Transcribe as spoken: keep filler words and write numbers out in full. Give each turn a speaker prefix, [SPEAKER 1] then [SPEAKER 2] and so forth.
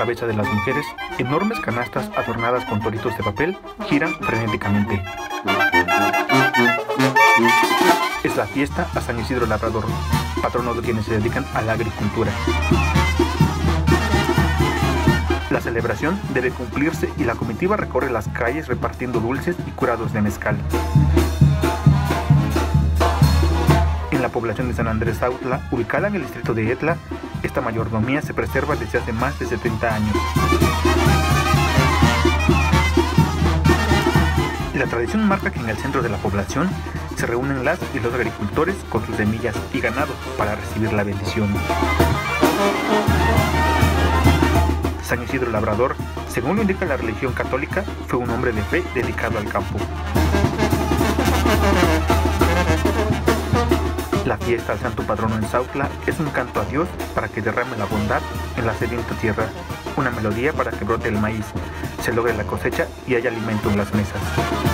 [SPEAKER 1] cabeza de las mujeres, enormes canastas adornadas con toritos de papel giran frenéticamente. Es la fiesta a San Isidro Labrador, patrono de quienes se dedican a la agricultura. La celebración debe cumplirse y la comitiva recorre las calles repartiendo dulces y curados de mezcal. En la población de San Andrés Autla, ubicada en el distrito de Etla, esta mayordomía se preserva desde hace más de setenta años. La tradición marca que en el centro de la población se reúnen las y los agricultores con sus semillas y ganado para recibir la bendición. San Isidro Labrador, según lo indica la religión católica, fue un hombre de fe dedicado al campo. La fiesta al santo patrono en Sautla es un canto a Dios para que derrame la bondad en la sedienta tierra, una melodía para que brote el maíz, se logre la cosecha y haya alimento en las mesas.